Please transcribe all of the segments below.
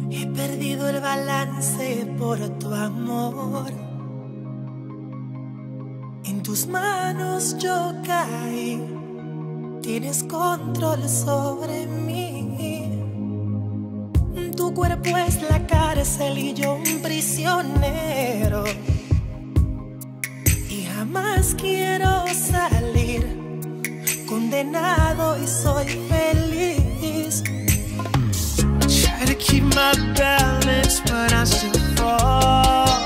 He perdido el balance por tu amor. En tus manos yo caí. Tienes control sobre mí. Tu cuerpo es la cárcel y yo un prisionero. Y jamás quiero salir. Condenado y soy feliz. Try to keep my balance, but I still fall.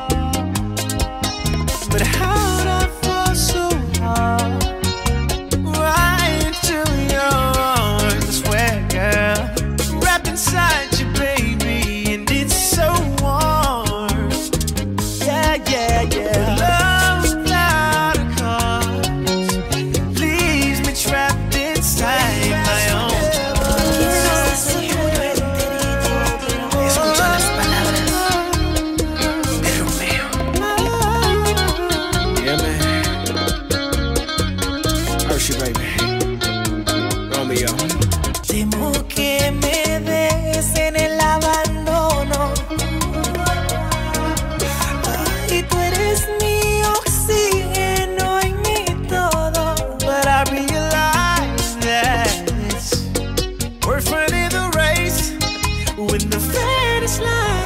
But how'd I fall so hard? Right into your arms, I swear, girl. Wrapped inside you, baby, and it's so warm. Yeah, yeah, yeah. Love without a cause leaves me trapped inside my own. Temo que me des en el abandono. Ay, tú eres mi oxígeno y mi todo. But I realize that it's worth running the race when the finish line